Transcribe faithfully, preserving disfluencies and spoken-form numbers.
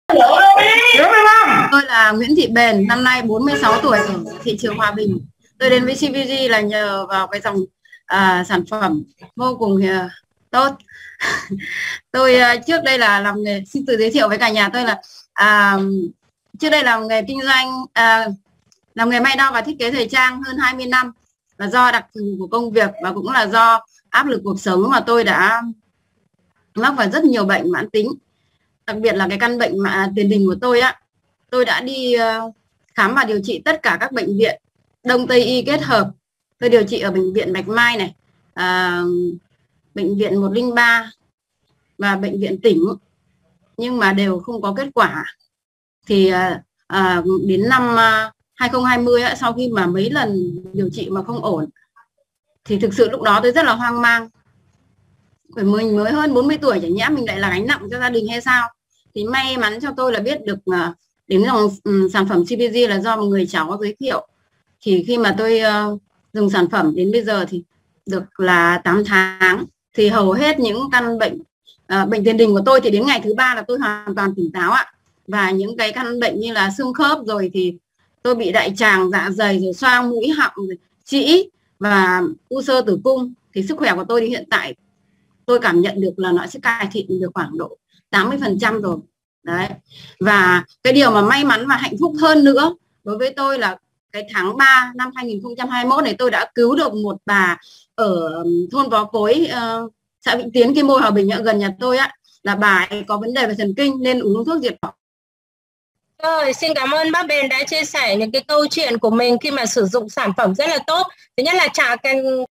Tôi là Nguyễn Thị Bền, năm nay bốn mươi sáu tuổi, ở thị trường Hòa Bình. Tôi đến với xê vê giê là nhờ vào cái dòng à, sản phẩm vô cùng uh, tốt. Tôi uh, trước đây là làm nghề, xin tự giới thiệu với cả nhà tôi là à, trước đây làm nghề kinh doanh, à, làm nghề may đo và thiết kế thời trang hơn hai mươi năm. Là do đặc thù của công việc và cũng là do áp lực cuộc sống mà tôi đã mắc phải rất nhiều bệnh mãn tính, đặc biệt là cái căn bệnh mà tiền đình của tôi á. Tôi đã đi uh, khám và điều trị tất cả các bệnh viện Đông Tây Y kết hợp. Tôi điều trị ở bệnh viện Bạch Mai này, à, bệnh viện một không ba và bệnh viện tỉnh, nhưng mà đều không có kết quả. Thì à, à, đến năm à, hai không hai không á, sau khi mà mấy lần điều trị mà không ổn, thì thực sự lúc đó tôi rất là hoang mang. Bởi mình mới hơn bốn mươi tuổi, chẳng nhẽ mình lại là gánh nặng cho gia đình hay sao. Thì may mắn cho tôi là biết được uh, đến dòng um, sản phẩm xê vê giê là do một người cháu giới thiệu. Thì khi mà tôi uh, dùng sản phẩm đến bây giờ thì được là tám tháng, thì hầu hết những căn bệnh uh, bệnh tiền đình của tôi thì đến ngày thứ ba là tôi hoàn toàn tỉnh táo ạ. Và những cái căn bệnh như là xương khớp, rồi thì tôi bị đại tràng, dạ dày, rồi xoang mũi họng, rồi trĩ và u xơ tử cung, thì sức khỏe của tôi thì hiện tại tôi cảm nhận được là nó sẽ cải thiện được khoảng độ tám mươi phần trăm rồi. Đấy. Và cái điều mà may mắn và hạnh phúc hơn nữa đối với tôi là cái tháng ba năm hai nghìn không trăm hai mươi mốt này, tôi đã cứu được một bà ở thôn Vó Cối, uh, xã Vĩnh Tiến, Kim Bôi, Hòa Bình, gần nhà tôi á. Là bà ấy có vấn đề về thần kinh nên uống thuốc diệt cỏ. Rồi, xin cảm ơn bác Bền đã chia sẻ những cái câu chuyện của mình khi mà sử dụng sản phẩm rất là tốt. Thứ nhất là trả cái